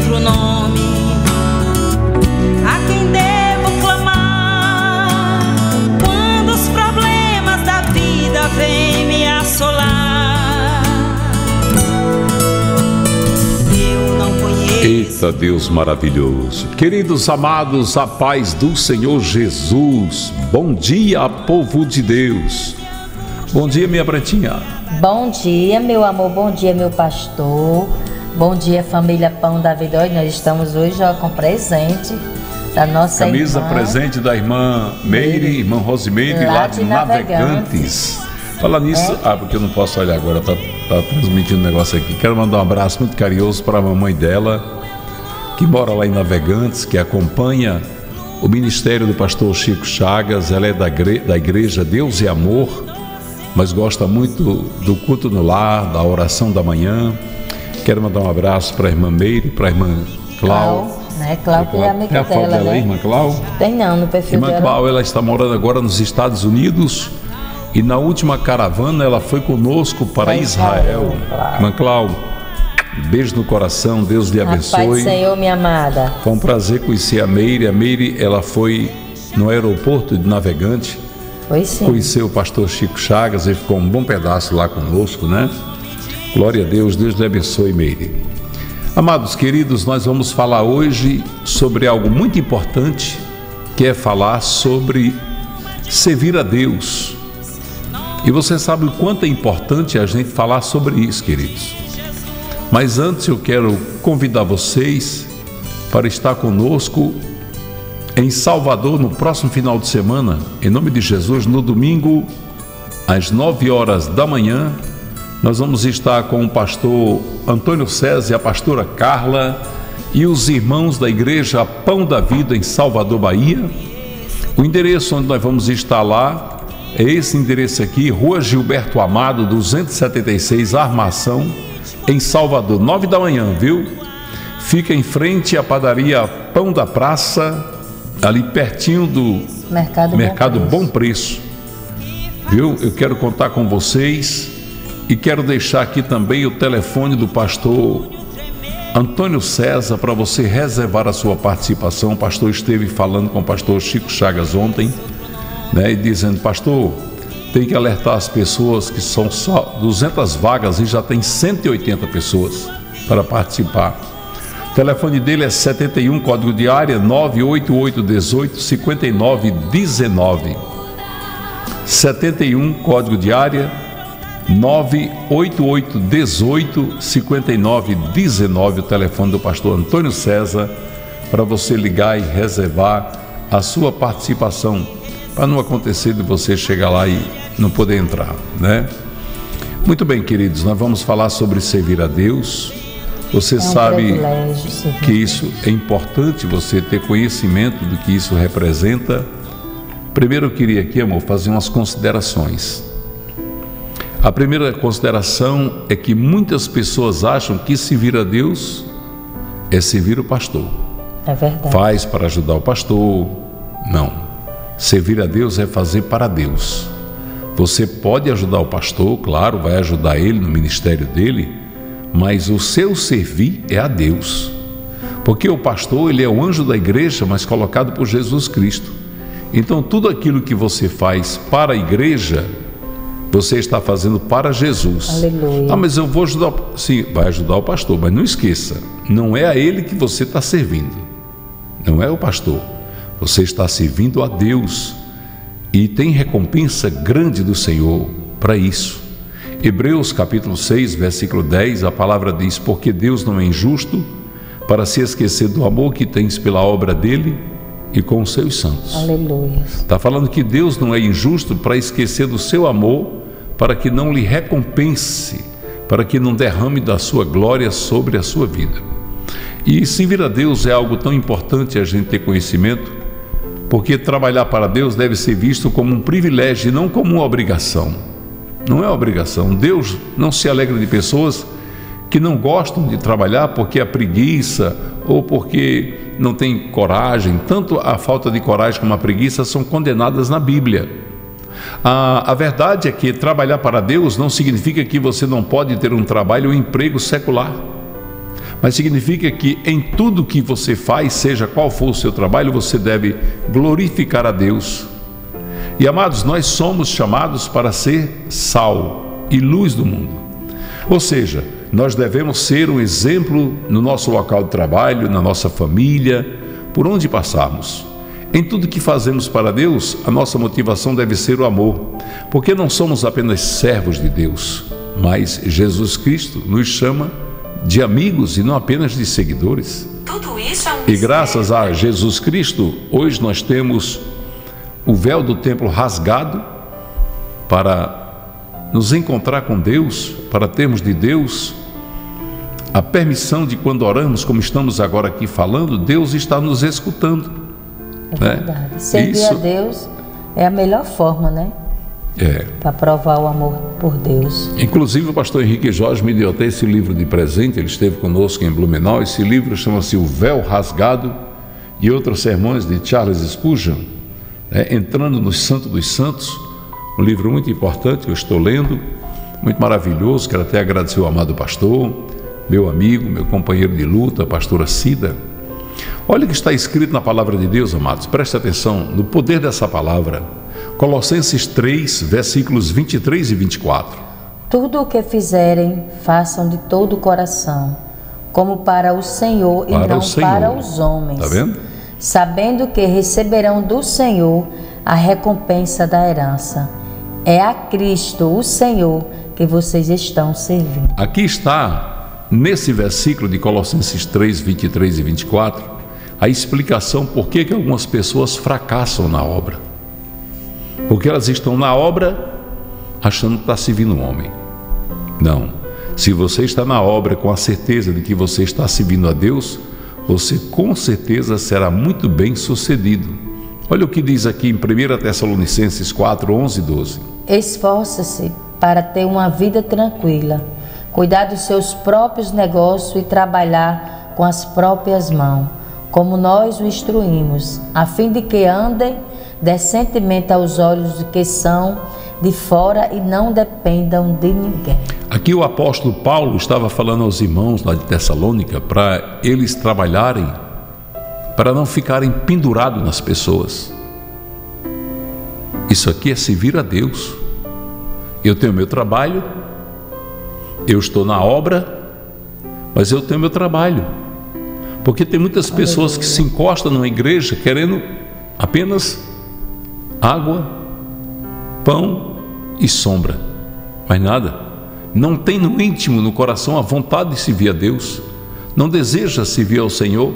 outro nome a quem devo clamar quando os problemas da vida vêm me assolar. Eu não conheço. Eita Deus maravilhoso. Queridos amados, a paz do Senhor Jesus. Bom dia, povo de Deus. Bom dia, minha Brantinha. Bom dia, meu amor. Bom dia, meu pastor. Bom dia, família Pão da Vida. Hoje nós estamos hoje com presente da nossa camisa irmã, presente da irmã Meire, irmã Rosimeire, lá de Navegantes. Fala nisso, porque eu não posso olhar agora, tá transmitindo um negócio aqui. Quero mandar um abraço muito carinhoso para a mamãe dela, que mora lá em Navegantes, que acompanha o ministério do pastor Chico Chagas. Ela é da igreja Deus e Amor, mas gosta muito do culto no lar, da oração da manhã. Quero mandar um abraço para a irmã Meire, para a irmã Clau. Clau, que é amiga dela, né? Aí, irmã Clau? Tem não, no perfil dela. Irmã Clau, ela está morando agora nos Estados Unidos e na última caravana ela foi conosco para Israel. Irmã Clau, beijo no coração, Deus lhe abençoe. Paz do Senhor, minha amada. Foi um prazer conhecer a Meire. A Meire, ela foi no aeroporto de Navegante. Foi sim. Conheceu o pastor Chico Chagas, ele ficou um bom pedaço lá conosco, né? Glória a Deus, Deus lhe abençoe, Meire. Amados queridos, nós vamos falar hoje sobre algo muito importante, que é falar sobre servir a Deus. E você sabe o quanto é importante a gente falar sobre isso, queridos. Mas antes eu quero convidar vocês para estar conosco em Salvador no próximo final de semana, em nome de Jesus, no domingo, às 9 horas da manhã. Nós vamos estar com o pastor Antônio César e a pastora Carla e os irmãos da igreja Pão da Vida em Salvador, Bahia. O endereço onde nós vamos estar lá é esse endereço aqui, Rua Gilberto Amado, 276, Armação, em Salvador, 9 da manhã, viu? Fica em frente à padaria Pão da Praça, ali pertinho do Mercado Bom Preço, viu? Eu quero contar com vocês e quero deixar aqui também o telefone do pastor Antônio César para você reservar a sua participação. O pastor esteve falando com o pastor Chico Chagas ontem, né, e dizendo: pastor, tem que alertar as pessoas que são só 200 vagas e já tem 180 pessoas para participar. O telefone dele é 71, código de área 98818-5919. 71, código de área 98818-5919, o telefone do pastor Antônio César, para você ligar e reservar a sua participação, para não acontecer de você chegar lá e não poder entrar, né? Muito bem, queridos, nós vamos falar sobre servir a Deus. Você sabe que isso é importante, você ter conhecimento do que isso representa. Primeiro eu queria aqui, amor, fazer umas considerações. A primeira consideração é que muitas pessoas acham que servir a Deus é servir o pastor. É verdade. Faz para ajudar o pastor. Não. Servir a Deus é fazer para Deus. Você pode ajudar o pastor, claro, vai ajudar ele no ministério dele, mas o seu servir é a Deus. Porque o pastor, ele é o anjo da igreja, mas colocado por Jesus Cristo. Então, tudo aquilo que você faz para a igreja, você está fazendo para Jesus. Aleluia. Mas eu vou ajudar. Sim, vai ajudar o pastor, mas não esqueça, não é a ele que você está servindo. Não é o pastor. Você está servindo a Deus. E tem recompensa grande do Senhor para isso. Hebreus capítulo 6, versículo 10, a palavra diz: porque Deus não é injusto para se esquecer do amor que tens pela obra dele e com os seus santos. Aleluia. Está falando que Deus não é injusto para esquecer do seu amor, para que não lhe recompense, para que não derrame da sua glória sobre a sua vida. E servir a Deus é algo tão importante a gente ter conhecimento, porque trabalhar para Deus deve ser visto como um privilégio e não como uma obrigação. Não é obrigação. Deus não se alegra de pessoas que não gostam de trabalhar porque a preguiça ou porque não tem coragem. Tanto a falta de coragem como a preguiça são condenadas na Bíblia. A verdade é que trabalhar para Deus não significa que você não pode ter um trabalho ou um emprego secular. mas significa que em tudo que você faz, seja qual for o seu trabalho, você deve glorificar a Deus. E amados, nós somos chamados para ser sal e luz do mundo. Ou seja, nós devemos ser um exemplo no nosso local de trabalho, na nossa família, por onde passarmos. Em tudo que fazemos para Deus, a nossa motivação deve ser o amor, porque não somos apenas servos de Deus, mas Jesus Cristo nos chama de amigos e não apenas de seguidores. Tudo isso é um E graças a Jesus Cristo, hoje nós temos o véu do templo rasgado para nos encontrar com Deus, para termos de Deus a permissão de, quando oramos, como estamos agora aqui falando, Deus está nos escutando. É verdade. Servir a Deus é a melhor forma, né? Para provar o amor por Deus. Inclusive o pastor Henrique Jorge me deu até esse livro de presente, ele esteve conosco em Blumenau. Esse livro chama-se O Véu Rasgado e Outros Sermões, de Charles Spurgeon, entrando no Santo dos Santos, um livro muito importante que eu estou lendo, muito maravilhoso. Quero até agradecer o amado pastor, meu amigo, meu companheiro de luta, a pastora Cida. Olha o que está escrito na palavra de Deus, amados, preste atenção no poder dessa palavra. Colossenses 3, versículos 23 e 24. Tudo o que fizerem, façam de todo o coração, como para o Senhor e não para os homens. Está vendo? Sabendo que receberão do Senhor a recompensa da herança. É a Cristo, o Senhor, que vocês estão servindo. Aqui está, nesse versículo de Colossenses 3, 23 e 24, a explicação por que algumas pessoas fracassam na obra. Porque elas estão na obra achando que está servindo um homem. Não. Se você está na obra com a certeza de que você está servindo a Deus, você com certeza será muito bem sucedido. Olha o que diz aqui em 1 Tessalonicenses 4, 11 e 12. Esforça-se para ter uma vida tranquila, cuidar dos seus próprios negócios e trabalhar com as próprias mãos, como nós o instruímos, a fim de que andem decentemente aos olhos de que são de fora e não dependam de ninguém. Aqui o apóstolo Paulo estava falando aos irmãos lá de Tessalônica para eles trabalharem, para não ficarem pendurados nas pessoas. Isso aqui é servir a Deus. Eu tenho meu trabalho, eu estou na obra, mas eu tenho meu trabalho. Porque tem muitas pessoas que se encostam numa igreja querendo apenas água, pão e sombra, mais nada. Não tem no íntimo, no coração, a vontade de servir a Deus, não deseja servir ao Senhor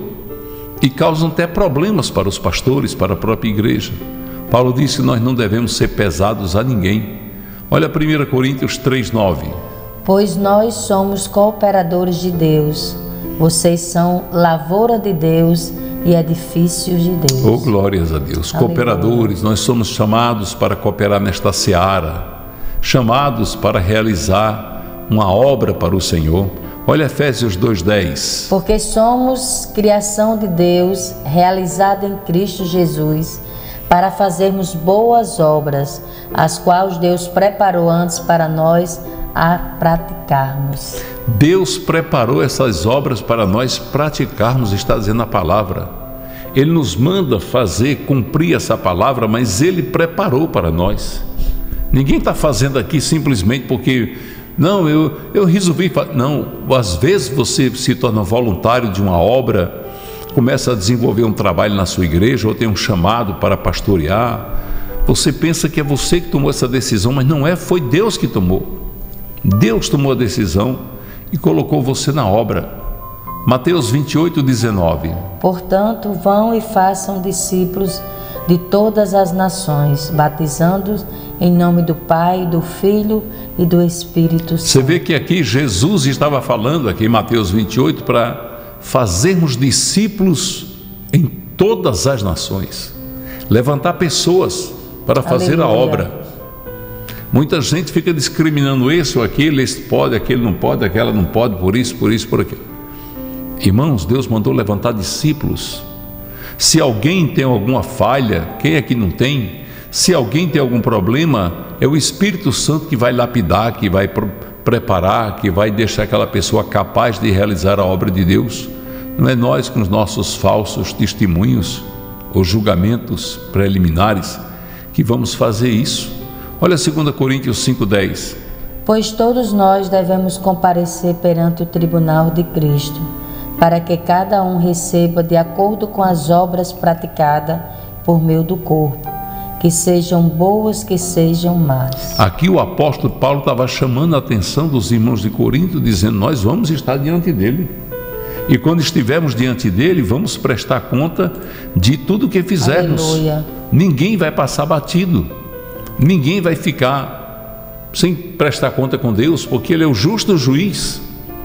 e causam até problemas para os pastores, para a própria igreja. Paulo disse que nós não devemos ser pesados a ninguém. Olha 1 Coríntios 3:9. Pois nós somos cooperadores de Deus, vocês são lavoura de Deus e edifícios de Deus. Oh, glórias a Deus. Aleluia. Cooperadores, nós somos chamados para cooperar nesta seara, chamados para realizar uma obra para o Senhor. Olha Efésios 2:10. Porque somos criação de Deus, realizada em Cristo Jesus, para fazermos boas obras, as quais Deus preparou antes para nós a praticarmos. Deus preparou essas obras para nós praticarmos, está dizendo a palavra. Ele nos manda fazer, cumprir essa palavra, mas Ele preparou para nós. Ninguém está fazendo aqui simplesmente porque, não, eu resolvi fazer. Não, às vezes você se torna voluntário de uma obra, começa a desenvolver um trabalho na sua igreja, ou tem um chamado para pastorear. Você pensa que é você que tomou essa decisão, mas não é, foi Deus que tomou. Deus tomou a decisão e colocou você na obra. Mateus 28:19. Portanto, vão e façam discípulos de todas as nações, batizando-os em nome do Pai, do Filho e do Espírito Santo. Você vê que aqui Jesus estava falando, aqui em Mateus 28, para fazermos discípulos em todas as nações, levantar pessoas para fazer a obra. Muita gente fica discriminando esse ou aquele, esse pode, aquele não pode, aquela não pode, por isso, por aquilo. Irmãos, Deus mandou levantar discípulos. Se alguém tem alguma falha, quem é que não tem? Se alguém tem algum problema, é o Espírito Santo que vai lapidar, que vai preparar, que vai deixar aquela pessoa capaz de realizar a obra de Deus. Não é nós com os nossos falsos testemunhos ou julgamentos preliminares que vamos fazer isso. Olha 2 Coríntios 5:10. Pois todos nós devemos comparecer perante o tribunal de Cristo, para que cada um receba de acordo com as obras praticadas por meio do corpo, que sejam boas, que sejam más. Aqui o apóstolo Paulo estava chamando a atenção dos irmãos de Corinto, dizendo: nós vamos estar diante dele. E quando estivermos diante dele, vamos prestar conta de tudo que fizermos. Aleluia. Ninguém vai passar batido. Ninguém vai ficar sem prestar conta com Deus, porque ele é o justo juiz.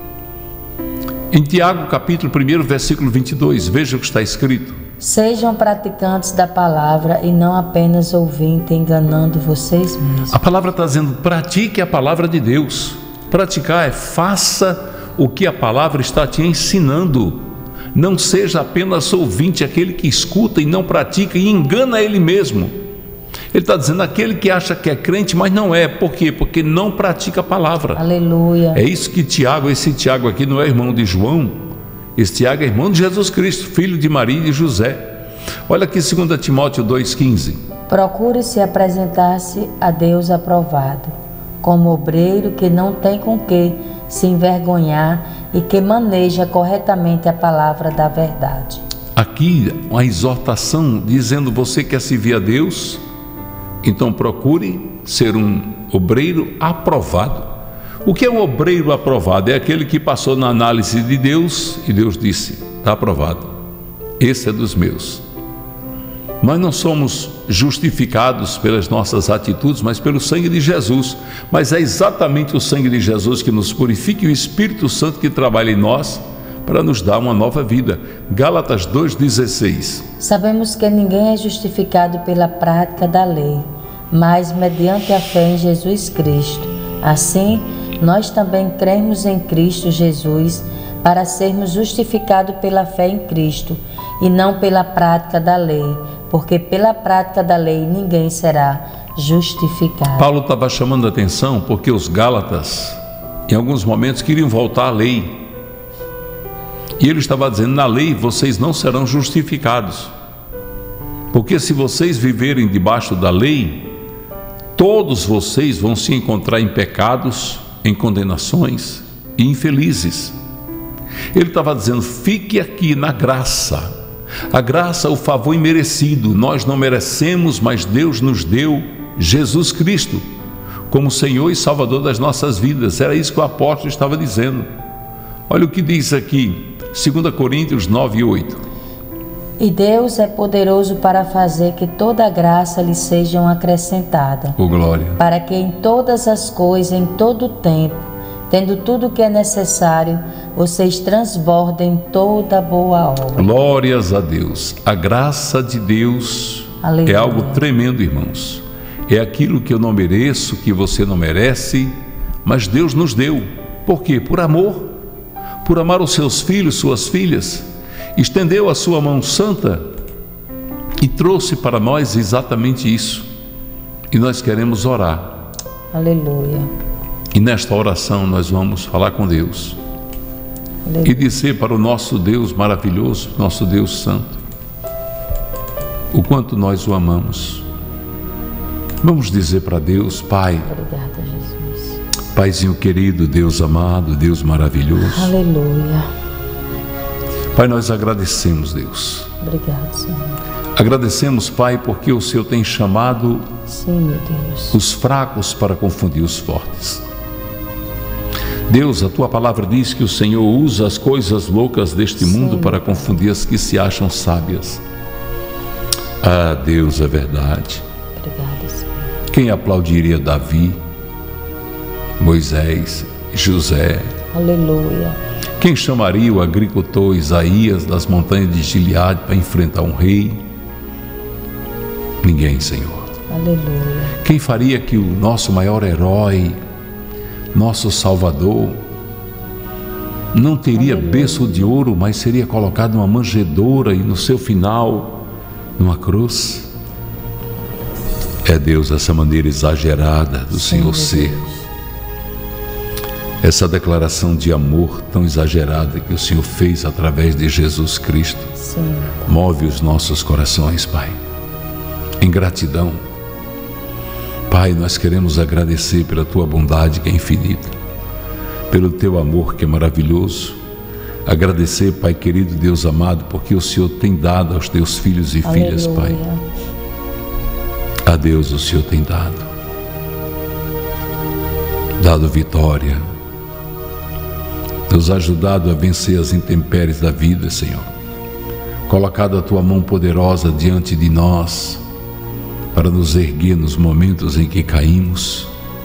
Em Tiago, capítulo 1, versículo 22, veja o que está escrito: sejam praticantes da palavra e não apenas ouvintes, enganando vocês mesmos. A palavra está dizendo: pratique a palavra de Deus. Praticar é faça o que a palavra está te ensinando. Não seja apenas ouvinte, aquele que escuta e não pratica e engana ele mesmo. Ele está dizendo aquele que acha que é crente, mas não é. Por quê? Porque não pratica a palavra. Aleluia. É isso que Tiago, esse Tiago aqui não é irmão de João. Esse Tiago é irmão de Jesus Cristo, filho de Maria e de José. Olha aqui 2 Timóteo 2,15. Procure se apresentar-se a Deus aprovado, como obreiro que não tem com que se envergonhar e que maneja corretamente a palavra da verdade. Aqui uma exortação dizendo: você quer servir a Deus? Então procure ser um obreiro aprovado. O que é um obreiro aprovado? É aquele que passou na análise de Deus e Deus disse: está aprovado, esse é dos meus. Nós não somos justificados pelas nossas atitudes, mas pelo sangue de Jesus. Mas é exatamente o sangue de Jesus que nos purifica e o Espírito Santo que trabalha em nós para nos dar uma nova vida. Gálatas 2,16. Sabemos que ninguém é justificado pela prática da lei, mas mediante a fé em Jesus Cristo. Assim, nós também cremos em Cristo Jesus para sermos justificados pela fé em Cristo e não pela prática da lei, porque pela prática da lei ninguém será justificado. Paulo estava chamando a atenção porque os Gálatas, em alguns momentos, queriam voltar à lei. E ele estava dizendo: na lei vocês não serão justificados, porque se vocês viverem debaixo da lei, todos vocês vão se encontrar em pecados, em condenações e infelizes. Ele estava dizendo: fique aqui na graça. A graça, o favor imerecido. Nós não merecemos, mas Deus nos deu Jesus Cristo como Senhor e Salvador das nossas vidas. Era isso que o apóstolo estava dizendo. Olha o que diz aqui, 2 Coríntios 9:8. E Deus é poderoso para fazer que toda a graça lhe seja acrescentada. Oh, glória. Para que em todas as coisas, em todo o tempo, tendo tudo o que é necessário, vocês transbordem toda boa obra. Glórias a Deus. A graça de Deus Aleluia. É algo tremendo, irmãos. É aquilo que eu não mereço, que você não merece, mas Deus nos deu. Por quê? Por amor. Por amar os seus filhos, suas filhas. Estendeu a sua mão santa e trouxe para nós exatamente isso. E nós queremos orar. Aleluia. E nesta oração nós vamos falar com Deus. Aleluia. E dizer para o nosso Deus maravilhoso, nosso Deus santo, o quanto nós o amamos. Vamos dizer para Deus: Pai. Obrigada, Jesus. Paizinho querido, Deus amado, Deus maravilhoso. Aleluia. Pai, nós agradecemos, Deus. Obrigado, Senhor. Agradecemos, Pai, porque o Senhor tem chamado Sim, meu Deus. os fracos para confundir os fortes. Deus, a Tua palavra diz que o Senhor usa as coisas loucas deste mundo para confundir as que se acham sábias. Ah, Deus, é verdade. Obrigada, Senhor. Quem aplaudiria Davi, Moisés, José? Aleluia. Quem chamaria o agricultor Isaías das montanhas de Gileade para enfrentar um rei? Ninguém, Senhor. Aleluia. Quem faria que o nosso maior herói, nosso Salvador, não teria berço de ouro, mas seria colocado numa manjedoura e no seu final, numa cruz? É Deus, essa maneira exagerada do Senhor ser. essa declaração de amor tão exagerada que o Senhor fez através de Jesus Cristo. Sim. Move os nossos corações, Pai, em gratidão. Pai, nós queremos agradecer pela Tua bondade que é infinita, pelo Teu amor que é maravilhoso. Agradecer, Pai querido, Deus amado, porque o Senhor tem dado aos Teus filhos e filhas, Pai. A Deus o Senhor tem dado vitória, nos ajudado a vencer as intempéries da vida, Senhor. Colocado a Tua mão poderosa diante de nós, para nos erguer nos momentos em que caímos.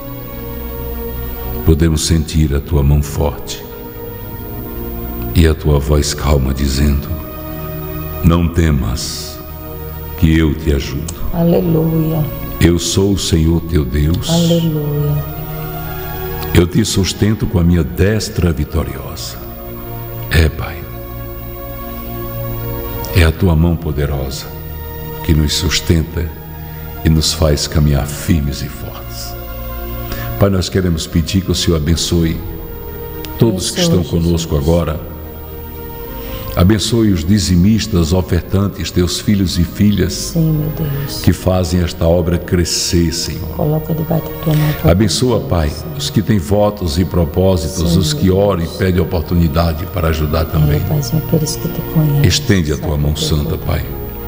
Podemos sentir a Tua mão forte e a Tua voz calma dizendo: não temas, que eu te ajudo. Aleluia. Eu sou o Senhor teu Deus. Aleluia. Eu te sustento com a minha destra vitoriosa. Pai, é a Tua mão poderosa que nos sustenta e nos faz caminhar firmes e fortes. Pai, nós queremos pedir que o Senhor abençoe todos que estão conosco agora. Abençoe os dizimistas, ofertantes, Teus filhos e filhas. Sim, meu Deus. Que fazem esta obra crescer, Senhor. Coloca debaixo da Tua mão. Abençoa, Pai, os que têm votos e propósitos, os que oram e pedem oportunidade para ajudar também. Paizinho, aqueles que te conhecem. Estende a Tua mão santa, Pai,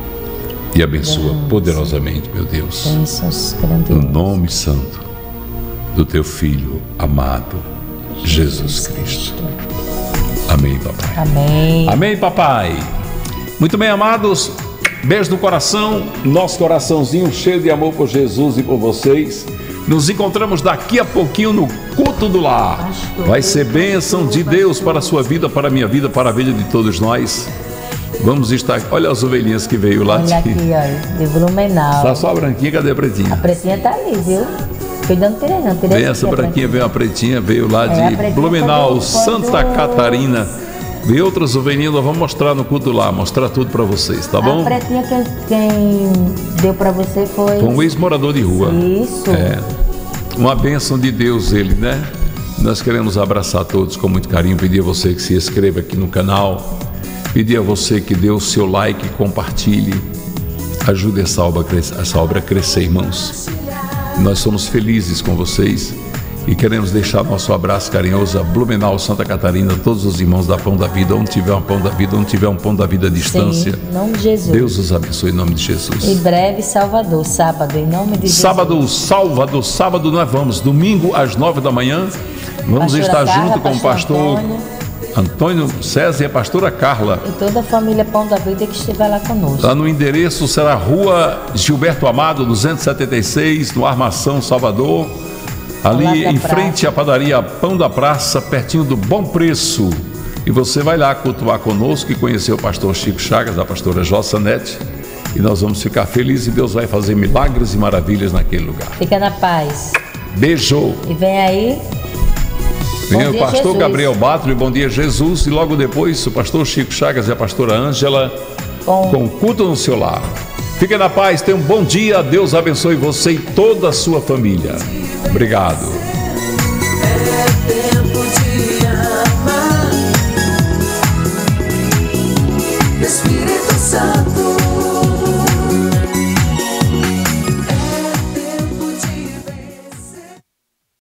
e abençoa poderosamente, meu Deus, no nome santo do Teu Filho amado, Jesus Cristo. Amém, papai. Amém. Amém, papai. Muito bem, amados. Beijo no coração. Nosso coraçãozinho cheio de amor por Jesus e por vocês. Nos encontramos daqui a pouquinho no culto do lar. Vai ser bênção de Deus para a sua vida, para a minha vida, para a vida de todos nós. Vamos estar... Olha as ovelhinhas que veio lá. Olha aqui, olha, de Blumenau. Está só a branquinha, cadê a pretinha? A pretinha tá ali, viu? Cuidado, não tirei. Vem essa branquinha, veio a pretinha, veio lá de Blumenau, Santa Catarina. Veio outras ovelhinhas, nós vamos mostrar no culto lá, mostrar tudo para vocês, tá bom? A pretinha quem deu para você foi um ex-morador de rua. Isso. Uma bênção de Deus ele, né? Nós queremos abraçar todos com muito carinho, pedir a você que se inscreva aqui no canal, pedir a você que dê o seu like, compartilhe, ajude essa obra a crescer, irmãos. Nós somos felizes com vocês e queremos deixar nosso abraço carinhoso a Blumenau, Santa Catarina, todos os irmãos da Pão da Vida, onde tiver um Pão da Vida, onde tiver um Pão da Vida à distância. Sim, em nome de Jesus. Deus os abençoe em nome de Jesus. Em breve, Salvador, sábado, em nome de Jesus. Sábado nós vamos, domingo às 9 da manhã, vamos Pastora estar Carla, junto com o pastor Antônio César e a pastora Carla. E toda a família Pão da Vida que estiver lá conosco. Lá no endereço será Rua Gilberto Amado, 276, no Armação, Salvador. Ali em frente à padaria Pão da Praça, pertinho do Bom Preço. E você vai lá cultuar conosco e conhecer o pastor Chico Chagas, a pastora Jossanete. E nós vamos ficar felizes e Deus vai fazer milagres e maravilhas naquele lugar. Fica na paz. Beijo. E vem aí. Vem o pastor Jesus. Gabriel Batro, bom dia Jesus. E logo depois o pastor Chico Chagas e a pastora Ângela com culto no seu lar. Fique na paz, tenha um bom dia. Deus abençoe você e toda a sua família. Obrigado. É tempo de amar. Espírito Santo.